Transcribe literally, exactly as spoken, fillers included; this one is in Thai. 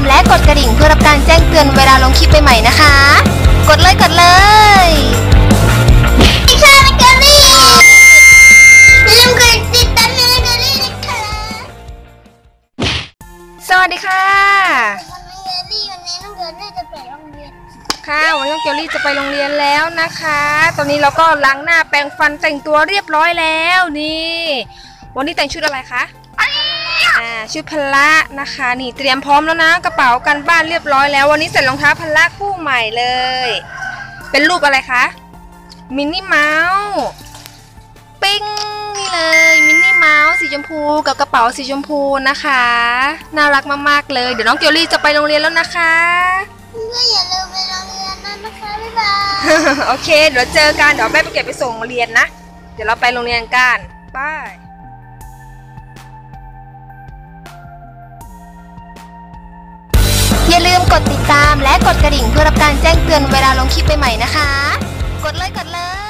และกดกระดิ่งเพื่อรับการแจ้งเตือนเวลาลงคลิปใหม่ๆนะคะกดเลยกดเลยดิฉันเกอรี่อย่าลืมกดติดตามเกอรี่นะคะสวัสดีค่ะวันนี้เกอรี่วันนี้น้องเกอรี่จะไปโรงเรียนค่ะวันนี้น้องเกอรี่จะไปโรงเรียนแล้วนะคะตอนนี้เราก็ล้างหน้าแปรงฟันแต่งตัวเรียบร้อยแล้วนี่วันนี้แต่งชุดอะไรคะอ่าชุดพละนะคะนี่เตรียมพร้อมแล้วนะกระเป๋ากันบ้านเรียบร้อยแล้ววันนี้ใส่รองเท้าพละคู่ใหม่เลยเป็นรูปอะไรคะมินนี่เมาส์ปิ้งนี่เลยมินนี่เมาส์สีชมพูกับกระเป๋าสีชมพูนะคะน่ารักมากๆเลยเดี๋ยวน้องเกลลี่จะไปโรงเรียนแล้วนะคะก็อย่าลืมไปโรงเรียนนะนะคะบ๊ายบายโอเคเดี๋ยวเจอกันเดี๋ยวแม่ไปเก็บไปส่งเรียนนะเดี๋ยวเราไปโรงเรียนกันบายอย่าลืมกดติดตามและกดกระดิ่งเพื่อรับการแจ้งเตือนเวลาลงคลิปใหม่ๆนะคะกดเลยกดเลย